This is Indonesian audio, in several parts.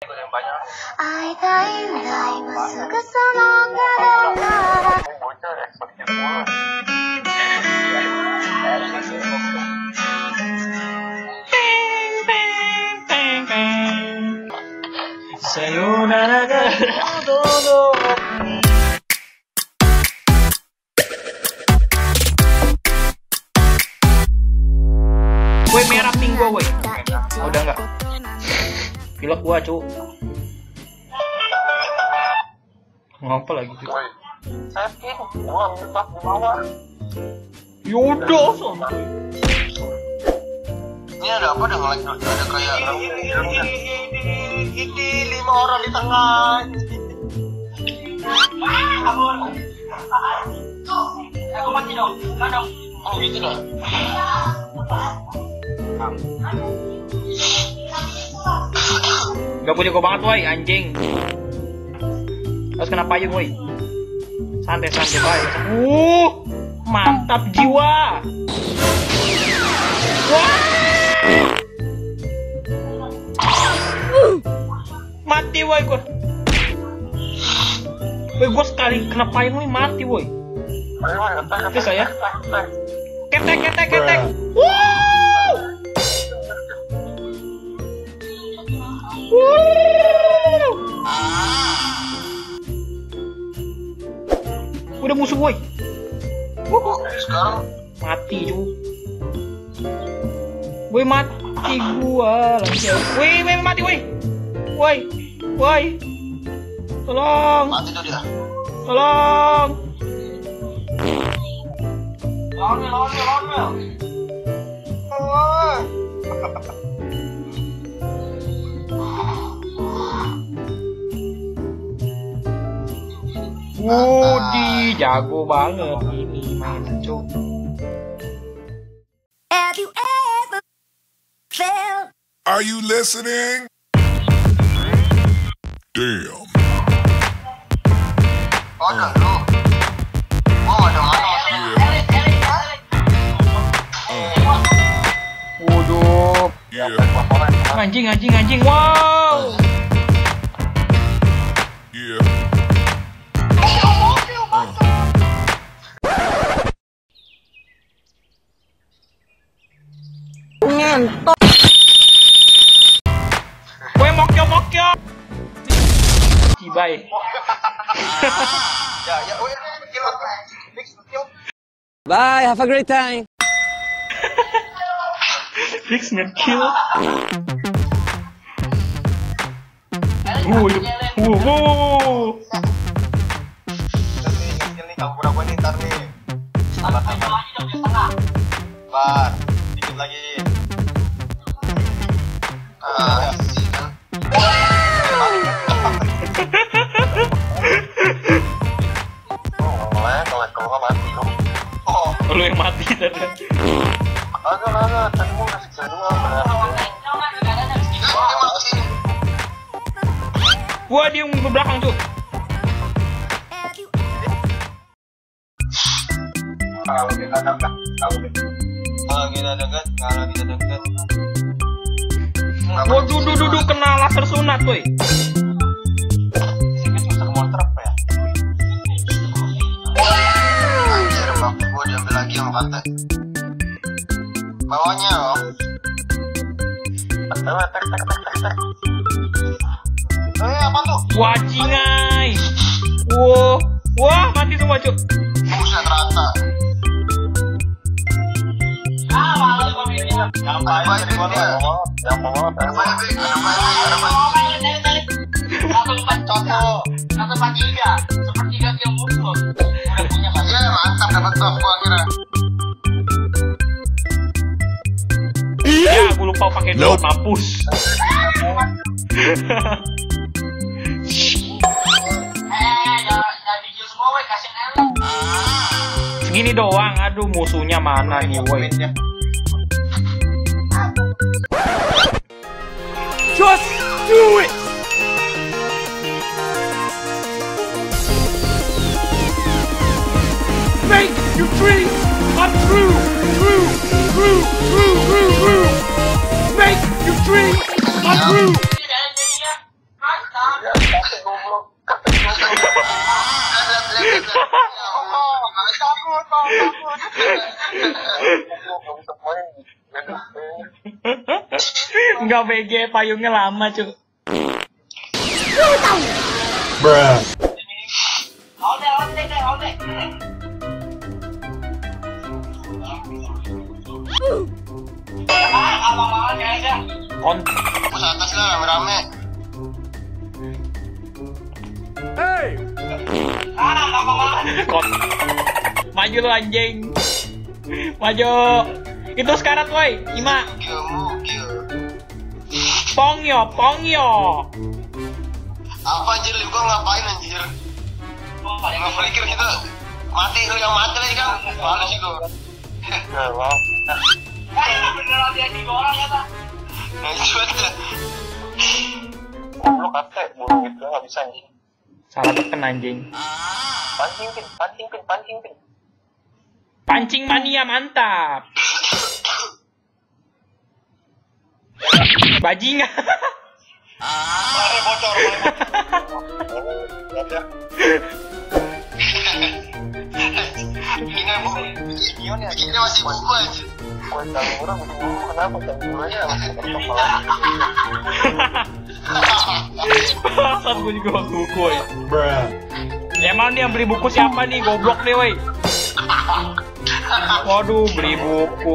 会いたい未来はすぐその彼なら。 Sayonara dodo. Woi merah pink gua woi. Udah enggak? Pilek gua cu. Ngapa lagi cu? Sakit gua minta bawa. Yaudah santai. Ini ada apa dengan lagi ada kayak ini 5 orang di tengah. Aku mati dong. Oh gitu dah. Gak punya gue banget woi anjing. Harus kena payung woi. Santai-santai baik. Mantap jiwa. Wah. Mati woi gue. Woi gue sekali kena payung nih mati woi. Itu saya. Ketek. Udah musuh woi. Sekarang mati cu. Woi mati gua langsung. Woi mati woi. Woi. Tolong. mati tuh dia. Tolong. Lawan. Wudi jago banget ini mainan cu. Have you ever felt? Are you listening? Damn. Ada lu. Gua ada mana Waduh. Yeah. Anjing. Wow. Yeah. Ngentot. Gue mokyo. Cibai. Ya, Bye, have a great time. Fix nge-kill. Wow. Ini kamu berapa nih ntar nih? Bar, dikit lagi. Kalau mati dong. Lu yang mati tadi. Agak, tadi mau ngasih saya dulu. Gua dia ke belakang tuh. Kalau kita dekat. Gua duduk kena laser sunat, woi. Sikit bisa monster apa ya? Anjir, baku gua diambil lagi sama kata. Bawahnya loh. Tek. Apa tuh? Wajingai. Wah, mati semua, Cuk. Buset rata. Yang baik dia. Yang bawa. Ada baik. Contoh. 143. Sepertiga kill musuh. Udah punya kan? Iya, mantap dapat top gua akhirnya. Ya, gua lupa pakai dot mampus. Segini doang, aduh musuhnya mana nih, woi. Just do it. Make your dreams come true. Make your dreams come true. takut. Enggak BG, payungnya lama, cu. Bruh. Ode. Lama-lama kayaknya. Fokus atas lah, rame-rame. Hey! Maju lu anjing. Maju. Itu sekarat woi, Ima. Mugil. Pongyo. Apa anjir, lu gua ngapain anjir? Nggak pikir kita mati, lu yang mati lagi kan? Males itu. Beneran dia di orang ya, tak? Nah, itu aja. Lu kate, burung itu nggak bisa anjing. Salah tekan anjing. Pancing pin. Pancing mania mantap. Bajingan. Mulai bocor. Ini masih buku aja. Kenapa bukunya masih Bangsat, gue juga buku ya. Bruh. Emang nih yang beli buku siapa nih? Goblok nih woi. Waduh, beli buku.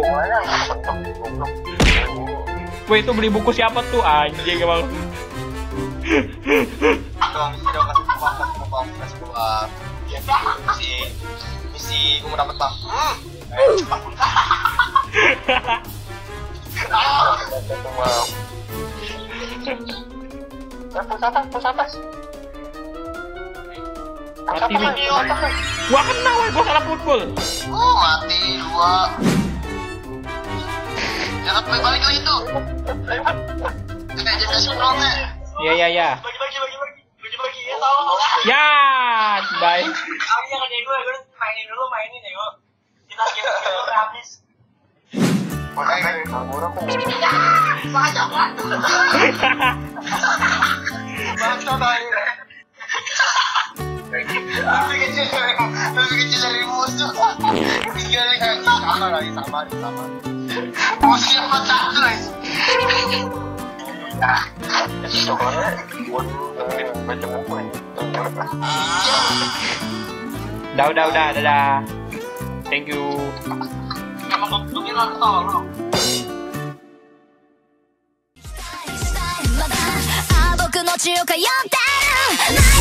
Woi, itu beli buku siapa tuh? Anjing emang. Misi umur dapat bang. Pusatas. Mati woi. Gua kena woi, gua salah pukul. Oh, mati 2. Jangan balik lagi tuh. Jangan sebelumnya. Ya. Bagi-bagi ya tahu. Ya, baik. Aku jangan nego, gue mainin nego. Kita dulu habis. Baca baik. Lebih kecil dari musuh. Tinggal lagi sama. Musuh yang satu lagi. Udah. Thank you. Emang bentuknya nggak tolong. 僕の血を通ってる